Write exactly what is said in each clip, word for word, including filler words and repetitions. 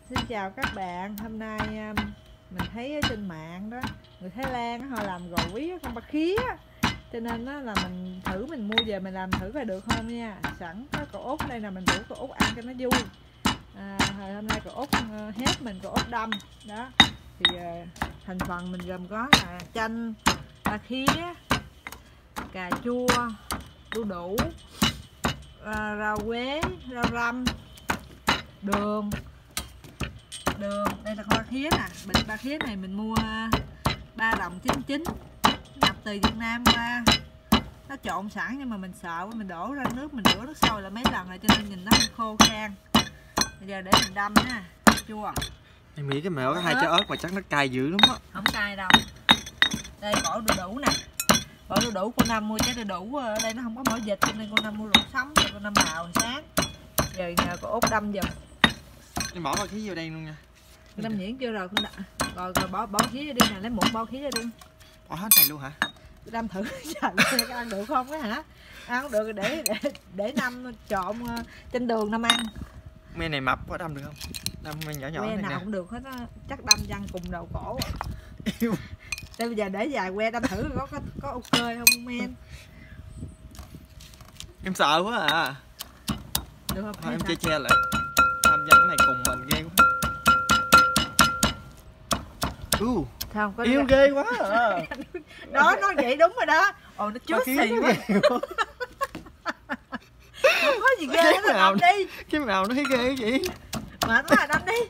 Xin chào các bạn, hôm nay mình thấy ở trên mạng đó, người Thái Lan họ làm gò quý con ba khía, cho nên đó là mình thử mình mua về mình làm thử coi được không nha. Sẵn có cậu út đây là mình rủ cậu út ăn cho nó vui. À, hôm nay cậu út hết mình cậu út đâm đó, thì thành phần mình gồm có là chanh, ba khía, cà chua, đu đủ, rau quế, rau răm, đường đường đây là con ba khía nè. Bịch ba khía này mình mua ba đồng chín chín, nhập từ Việt Nam qua, nó trộn sẵn nhưng mà mình sợ mình đổ ra nước, mình rửa nước sôi là mấy lần rồi cho nên nhìn nó hơi khô khan. Bây giờ để mình đâm nha. Chua em nghĩ cái mèo có hai trái ớt mà chắc nó cay dữ lắm á. Không cay đâu. Đây bỏ đu đủ nè, bỏ đu đủ. Cô Năm mua trái đu đủ ở đây nó không có mỡ dịch cho nên cô Năm mua rượu sống cho cô Năm bào sáng. Giờ nhờ cô út đâm giùm. Em bỏ ba khía vô đây luôn nha. Năm nhuyễn chưa rồi con đã. Rồi rồi bỏ bỏ khía đi nè, lấy một bao khía đi. Bỏ hết này luôn hả? Đâm thử trời ăn được không á hả? Ăn không được để để để Năm trộn trên đường Năm ăn. Me này mập quá, đâm được không? Đâm nhỏ nhỏ que này nào nè. cũng được hết á, chắc đâm văng cùng đầu cổ. Yêu. Đây bây giờ để dài que đâm thử có có có ok không men? Em sợ quá à. Được không? Thôi em che che lại. Tham gia cái này cùng mình ghê quá. Uh, Không có yêu ghê quá à. Đó nó vậy đúng rồi đó. Ồ nó chứa xì quá. Không có gì ghê hết, đâm đi. Cái màu nó thấy ghê cái gì? Mà nó là đâm đi.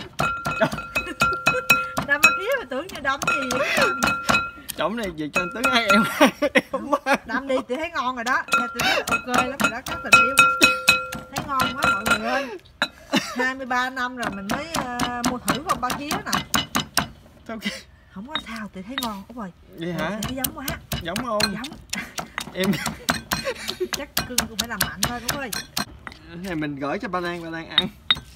Đâm ba khía mà tưởng như đâm gì vậy? Trống này gì cho tướng hai em. Đâm đi thì thấy ngon rồi đó. Tôi thấy ok lắm rồi đó các tình yêu. Thấy ngon quá mọi người ơi. hai mươi ba năm rồi mình mới uh, mua thử con ba khía nè. Okay. Không có sao thì thấy ngon. Ủa rồi. Vậy hả? Thấy giống quá. Giống không? Giống. Em chắc cưng cũng phải làm mạnh thôi đúng ơi. Này mình gửi cho ba Lan, ba Lan ăn.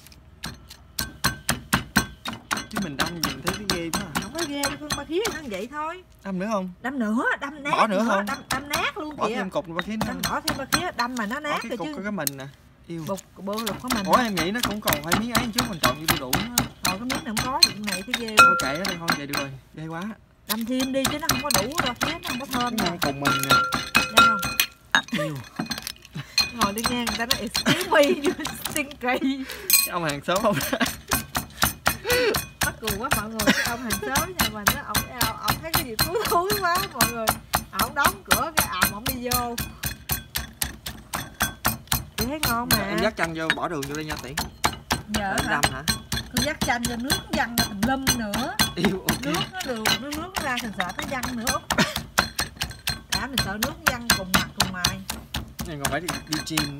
Chứ mình đâm nhìn thấy cái ghê quá à. Không có ghê, con ba khía nó vậy thôi. Đâm nữa không? Đâm nữa, đâm nát. Bỏ nữa, nữa không? Đâm, đâm nát luôn. Bỏ kìa. thêm cục ba khía nữa. Đâm bỏ thêm ba khía, đâm mà nó nát cái rồi cục chứ. có cái mình nè. Yêu. Bột bơ lục có mình. Ủa em nghĩ nó cũng còn phải miếng ấy chứ mình trộn vô đu đủ nó. Rồi cái miếng này không có gì này thế ghê. Thôi kệ nó đi thôi, vậy được rồi. Ghê quá. Đâm thêm đi chứ nó không có đủ đâu, khía nó không có thơm đâu. Cùng mình nè. Nghe không? Yêu. Ngồi đi nghe người ta nói excuse me như xinh kỳ. Cái ông hàng xóm không? Mắc cười quá mọi người, cái ông hàng xóm nhà mình á, ông, ông, ông thấy cái gì thú thúi quá mọi người. Ông đóng cửa cái ầm ông đi vô. Chị thấy ngon mà. Em dắt chanh vô, bỏ đường vô đây nha tỷ. Giờ hả? hả? Cứ dắt chanh cho nước văng ra tùm lum nữa. Yêu, okay. Nước nó được, nước nước nó ra thành sợ nó văng nữa. Đã mình sợ nước văng cùng mặt cùng mày. Này còn phải đi, đi chiên.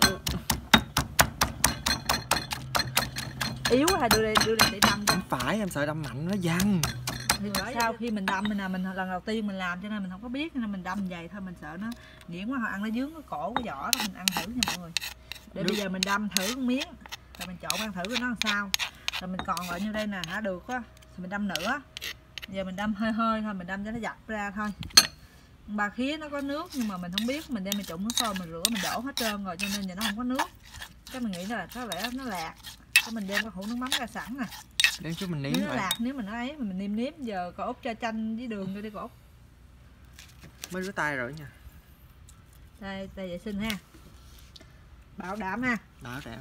Yếu hay đưa đây đưa đây để đâm cho. Không phải, em sợ đâm mạnh nó văng. Thì sau khi mình đâm mình là mình lần đầu tiên mình làm cho nên mình không có biết nên mình đâm vậy thôi, mình sợ nó nghiện quá, họ ăn nó dướng cái cổ cái vỏ đó, mình ăn thử nha mọi người. Để Nước. Bây giờ mình đâm thử một miếng rồi mình trộn ăn thử coi nó làm sao. Rồi mình còn lại như đây nè, hả được á, rồi mình đâm nữa. Giờ mình đâm hơi hơi thôi, mình đâm cho nó dập ra thôi. Ba khía nó có nước nhưng mà mình không biết, mình đem mình trộn nước sôi mình rửa mình đổ hết trơn rồi cho nên giờ nó không có nước. Cái mình nghĩ là có lẽ nó lạc. Cái mình đem cái hũ nước mắm ra sẵn nè. Để chút mình nếm nếu nó lạc, nếu mình nói ấy mình nêm nếm. Giờ cậu út cho chanh với đường vô đi cậu út. Mới rửa tay rồi nha. Đây, tay vệ sinh ha. Bảo đảm ha. Bảo đảm.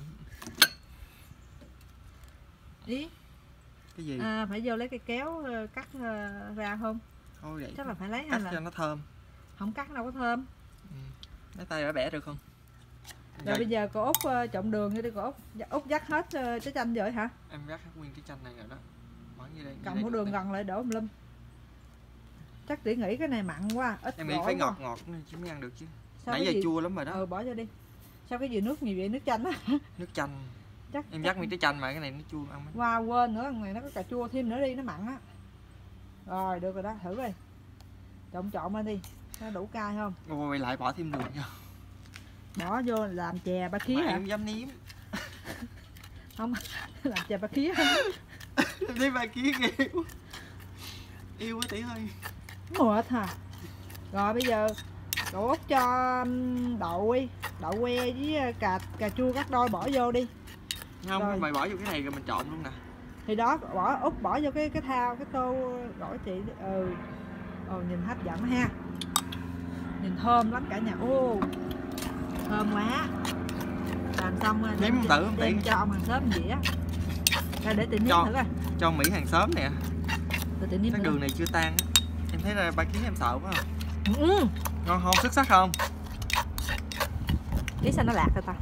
Ý. Cái gì? À, phải vô lấy cây kéo cắt ra không? Thôi vậy. Chắc là phải lấy cắt hay là cho nó thơm. Không cắt đâu có thơm. Ừ. Lấy tay bẻ bẻ được không? Rồi, rồi bây giờ cô út uh, trộn đường vô đi cô út. Út dắt hết uh, trái chanh rồi hả? Em dắt hết nguyên trái chanh này rồi đó. Bỏ như đây. Cầm hũ đường gần lại đổ một lum. Chắc tỷ nghĩ cái này mặn quá, ít. Em nghĩ phải ngọt ngọt chứ mới ăn được chứ. Sao nãy giờ gì... chua lắm rồi đó. Ừ bỏ vô đi. Sao cái gì nước nhiều vậy, nước chanh á? Nước chanh. Chắc em dắt chắc... nguyên trái chanh mà cái này nó chua ăn mới. Wow, quên nữa, này nó có cà chua thêm nữa đi, nó mặn á. Rồi được rồi đó, thử đi. Trộn trộn lên đi. Nó đủ cay không? Rồi lại bỏ thêm đường vô. Bỏ vô làm chè ba khía hả? Em dám nếm. Không, làm chè ba khía. Thấy ba khía ghê quá. Yêu quá tỷ ơi. Mệt hả? Rồi bây giờ cậu út cho đậu đi, đậu que với cà cà chua cắt đôi bỏ vô đi. Không, Rồi. mày bỏ vô cái này rồi mình trộn luôn nè. Thì đó, bỏ út bỏ vô cái cái thao cái tô gỏi chị. Ừ. Ồ, nhìn hấp dẫn ha. Nhìn thơm lắm cả nhà. Ô, thơm quá. Làm xong rồi Nếm đem, thử không đem Tỷ? cho ông hàng xóm dĩa. Ra để Tỷ nếm Cho. thử coi. Cho Mỹ hàng xóm nè. Để Tỷ nếm Cái thử. đường này chưa tan á. Em thấy là ba ký em sợ quá không? Ừ. Ngon không? Xuất sắc không? Biết sao nó lạc rồi ta?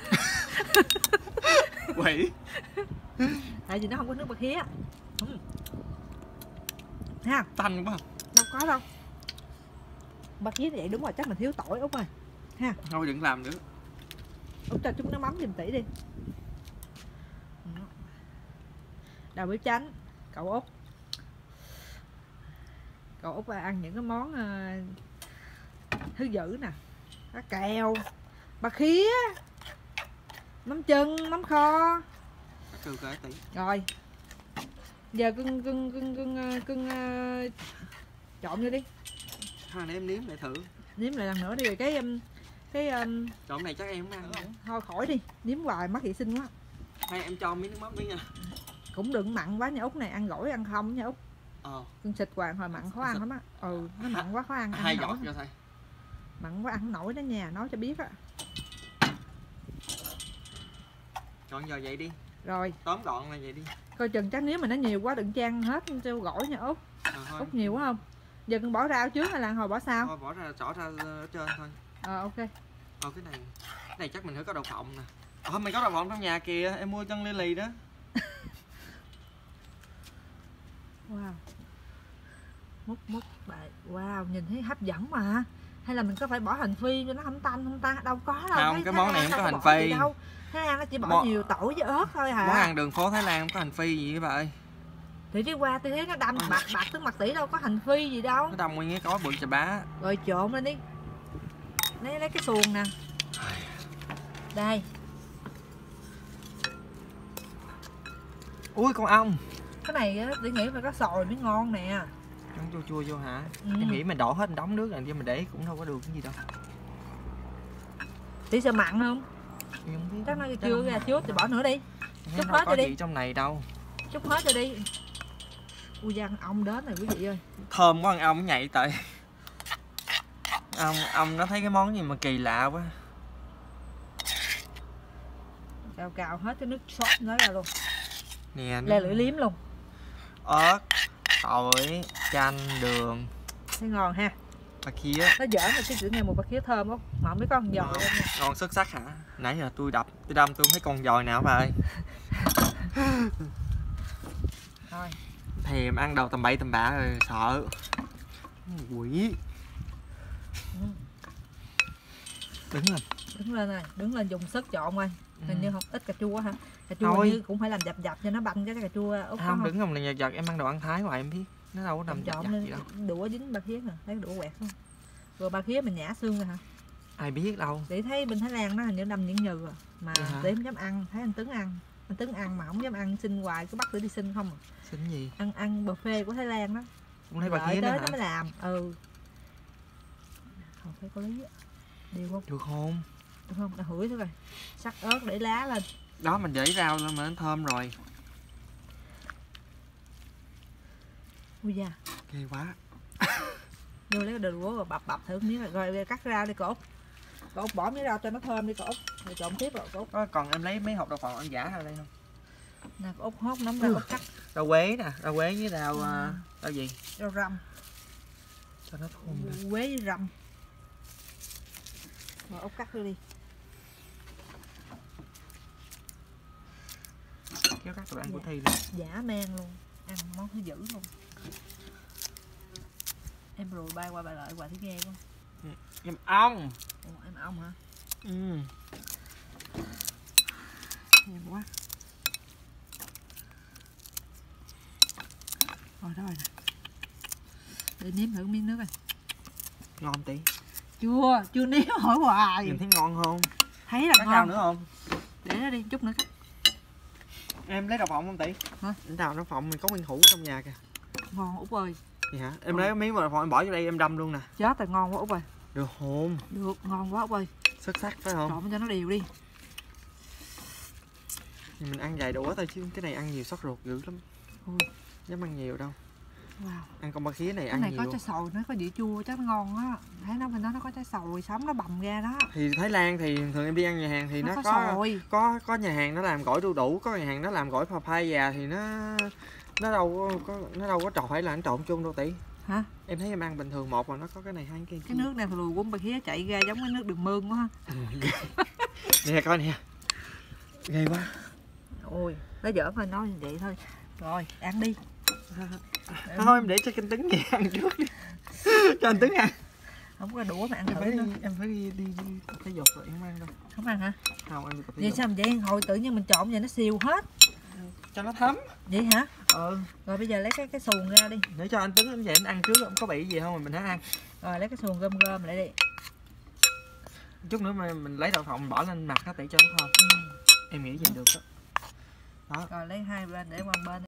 Quỷ. Tại vì nó không có nước bạc khía. Ừ. Ha, Tanh quá. đâu có đâu. Bạc khía vậy đúng rồi, chắc mình thiếu tỏi Út ơi. Ha. Thôi đừng làm nữa. Út cho chúng nó mắm giùm Tỷ đi. Đầu bếp chánh, cậu Út. Cậu Út ăn những cái món uh, thứ dữ nè. Cá kèo, bạc khía, mắm chân, mắm kho. Cừ cỡ Tỷ. Rồi. Giờ cưng cưng cưng cưng cưng uh, trộn vô đi. Thôi để em nếm lại thử. Nếm lại lần nữa đi rồi cái um, cái um, Trộn này chắc em không ăn nữa. thôi khỏi đi, nếm hoài mất vệ sinh quá. Hay em cho miếng nước mắm đi nha. Cũng đừng mặn quá nha Út này, ăn gỏi ăn không nha Út. Ờ. Cưng xịt hoàng hồi mặn khó ăn lắm á. Ừ, nó mặn quá khó ăn. ăn Hai không giọt nổi. cho thầy. Mặn quá ăn không nổi đó nha, nói cho biết á. Chọn giờ vậy đi. Rồi. Tóm gọn là vậy đi. Coi chừng chắc nếu mà nó nhiều quá đừng chan hết cho gỏi nha Út. À, thôi. Út nhiều quá không? Giờ con bỏ rau trước hay là hồi bỏ sao? Thôi bỏ ra xỏ ra ở trên thôi. Ờ ok. Ờ cái này. Cái này chắc mình phải có đậu phộng nè. Ờ mày có đậu phộng trong nhà kìa, em mua chân li lì đó. Wow. Múc múc lại. Wow, nhìn thấy hấp dẫn mà. Hay là mình có phải bỏ hành phi cho nó không tanh không ta? Đâu có đâu. Không, Thấy cái Thái món này Lan không có đâu hành bỏ gì phi. đâu. Thái Lan nó chỉ bỏ Món- nhiều tỏi với ớt thôi hả? Món ăn đường phố Thái Lan không có hành phi gì bà ơi. Thì đi qua tôi thấy nó đâm bạc bạc trước mặt Tỷ đâu có hành phi gì đâu. Nó đâm nguyên cái có bự chà bá. Rồi trộn lên đi. Lấy lấy cái xuồng nè. Đây. Ui con ong. Cái này á, Tỷ nghĩ phải có sòi mới ngon nè. Chấm chua chua vô hả? Ừ. Em nghĩ mình đổ hết đống nước này chứ mình để cũng đâu có được cái gì đâu. Tỷ sợ mặn không? Em không biết. Chắc nó chưa ra trước thì bỏ nữa đi. Em chút đâu hết có cho đi. gì trong này đâu. Chút hết cho đi. Ui da, ong đến rồi quý vị ơi. Thơm quá, con ong nhảy tại. Ông ông nó thấy cái món gì mà kỳ lạ quá. Cào cào hết cái nước sốt nó ra luôn. Nè. Le lưỡi liếm luôn. Ớt, tỏi, chanh, đường. Thấy ngon ha. Bà khía. Nó giỡn rồi cái chữ nghe một bạc khía thơm không? Mà không biết có con giò không nha. Ngon xuất sắc hả? Nãy giờ tôi đập, tôi đâm tôi không thấy con dòi nào bà ơi. Thôi. Thèm ăn đầu tầm bậy tầm bạ rồi sợ. Quỷ. Ừ. Đứng lên. Đứng lên này, đứng lên dùng sức trộn coi. Hình Ừ. như không ít cà chua hả? Cà chua Thôi. như cũng phải làm dập dập cho nó banh cái cà chua Út Không, đứng không là giật giật em ăn đồ ăn Thái hoài em biết. Nó đâu có nằm giật trộn giật lên gì đâu. đũa dính bạc khía nè, lấy đũa quẹt luôn. Rồi bạc khía mình nhả xương rồi hả? Ai biết đâu. Để thấy bên Thái Lan nó hình như đâm những nhừ à. Mà Vậy hả? để không dám ăn, thấy anh Tuấn ăn. Anh Tuấn ăn mà không dám ăn, xin hoài cứ bắt Tử đi xin không à. Xin gì? Ăn ăn buffet của Thái Lan đó. Cũng thấy bà Đợi khía nữa tới hả? nó mới làm. Ừ. Không phải có lý á. Điều không? Được không? Đúng không? Nó hửi thôi rồi. Sắc ớt để lá lên. Đó mình để rau lên mà nó thơm rồi. Ui da. Ghê quá. Đưa lấy cái đũa rồi bập bập thử miếng rồi, rồi cắt ra đi cổ Út. Cổ Út bỏ miếng rau cho nó thơm đi cổ Út. Rồi trộn tiếp rồi cổ Út. Có, còn em lấy mấy hộp đậu phộng ăn giả ra đây không? Nè cổ Út hốt nấm ra Ừ. Út cắt. Rau quế nè, rau quế với rau Ừ. à, rau gì? Rau răm. Cho nó thơm ra. Quế với răm. Rồi Út cắt vô đi. Kéo cắt đồ ăn của Dạ. Thi đi. Giả man luôn. Ăn món thứ dữ luôn. Em rồi bay qua bay lại quả thứ nghe quá. Em ong. Ủa, em ong hả? Ừ. Em quá. Rồi đó rồi nè. Để nếm thử miếng nước coi. Ngon tí. Chưa, chưa nếm hỏi hoài. Nhìn thấy ngon không? Thấy là Cắt rau ngon. nữa không? Để nó đi, chút nữa cắt. Em lấy đậu phộng không tỷ? Hả? Em đào đậu phộng mình có nguyên hũ trong nhà kìa. Ngon Út ơi. Gì hả? Em Ừ. lấy miếng đậu phộng em bỏ vô đây em đâm luôn nè. Chết rồi, ngon quá Út ơi. Được không? Được, ngon quá Út ơi. Xuất sắc phải không? Trộn cho nó đều đi. Mình ăn vài đũa thôi chứ cái này ăn nhiều sót ruột dữ lắm. Ui. Dám ăn nhiều đâu. Wow. Ăn con ba khía này Cái ăn này nhiều. có trái sồi, nó có vị chua chắc ngon á. Thấy nó bên đó nó có trái sồi sống nó bầm ra đó. Thì Thái Lan thì thường em đi ăn nhà hàng thì Nó nó, có có sồi. có có nhà hàng nó làm gỏi đu đủ, có nhà hàng nó làm gỏi papaya thì nó nó đâu có, có nó đâu có trộn phải là nó trộn chung đâu tỷ. Hả? Em thấy em ăn bình thường một mà nó có cái này hai cái. Cái nước này lùi quấn bà khía chạy ra giống cái nước đường mương quá ha. Nè coi nè. Ghê quá. Ôi, nó giỡn thôi, nói như vậy thôi. Rồi, ăn đi. Thôi em để cho canh Tứng về ăn trước đi. Cho anh Tứng ăn. Không có đũa mà ăn Em thử phải nữa. đi, em phải đi đi, đi tập thể dục rồi em không ăn đâu. Không ăn hả? Không ăn đi tập thể Vậy dục. sao mà vậy? Hồi tự nhiên mình trộn vậy nó siêu hết. Cho nó thấm. Vậy hả? Ừ. Rồi bây giờ lấy cái cái xuồng ra đi. Để cho anh Tứng anh về anh ăn trước, không có bị gì không mà mình hãy ăn. Rồi lấy cái xuồng gom gom lại đi. Chút nữa mà mình lấy đậu phộng mình bỏ lên mặt nó để cho nó thơm. Ừ. Em nghĩ vậy được đó. Đó. Rồi lấy hai bên để qua bên.